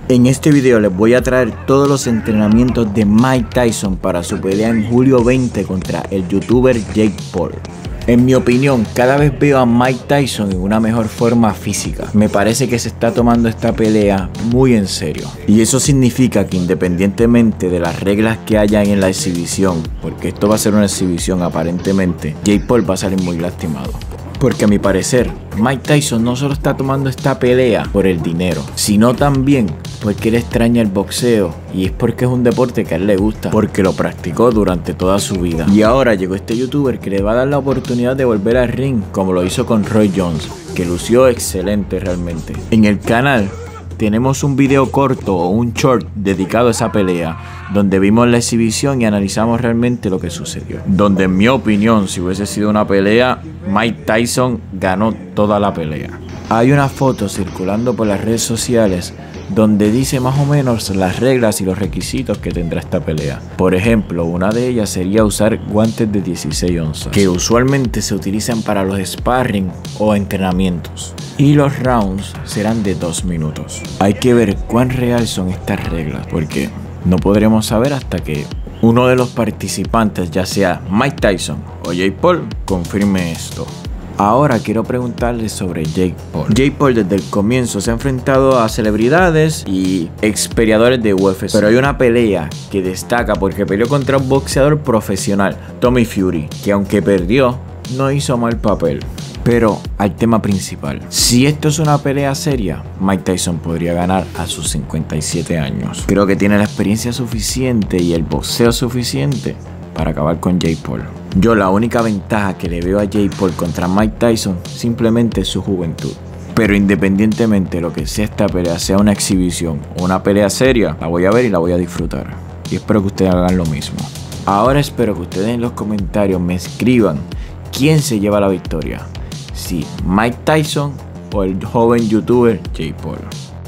En este video les voy a traer todos los entrenamientos de Mike Tyson para su pelea en julio 20 contra el youtuber Jake Paul. En mi opinión, cada vez veo a Mike Tyson en una mejor forma física. Me parece que se está tomando esta pelea muy en serio. Y eso significa que independientemente de las reglas que haya en la exhibición, porque esto va a ser una exhibición aparentemente, Jake Paul va a salir muy lastimado. Porque a mi parecer, Mike Tyson no solo está tomando esta pelea por el dinero, sino también porque él extraña el boxeo y es porque es un deporte que a él le gusta, porque lo practicó durante toda su vida. Y ahora llegó este youtuber que le va a dar la oportunidad de volver al ring, como lo hizo con Roy Jones, que lució excelente realmente. En el canal tenemos un video corto o un short dedicado a esa pelea, donde vimos la exhibición y analizamos realmente lo que sucedió. Donde en mi opinión, si hubiese sido una pelea, Mike Tyson ganó toda la pelea. Hay una foto circulando por las redes sociales donde dice más o menos las reglas y los requisitos que tendrá esta pelea. Por ejemplo, una de ellas sería usar guantes de 16 onzas, que usualmente se utilizan para los sparring o entrenamientos. Y los rounds serán de 2 minutos. Hay que ver cuán real son estas reglas, porque no podremos saber hasta que uno de los participantes, ya sea Mike Tyson o Jake Paul, confirme esto. Ahora quiero preguntarles sobre Jake Paul. Jake Paul desde el comienzo se ha enfrentado a celebridades y ex peleadores de UFC. Pero hay una pelea que destaca porque peleó contra un boxeador profesional, Tommy Fury, que aunque perdió, no hizo mal papel. Pero al tema principal, si esto es una pelea seria, Mike Tyson podría ganar a sus 57 años. Creo que tiene la experiencia suficiente y el boxeo suficiente para acabar con Jake Paul. Yo la única ventaja que le veo a Jake Paul contra Mike Tyson simplemente es su juventud. Pero independientemente de lo que sea esta pelea, sea una exhibición o una pelea seria, la voy a ver y la voy a disfrutar. Y espero que ustedes hagan lo mismo. Ahora espero que ustedes en los comentarios me escriban quién se lleva la victoria. Si Mike Tyson o el joven youtuber Jake Paul.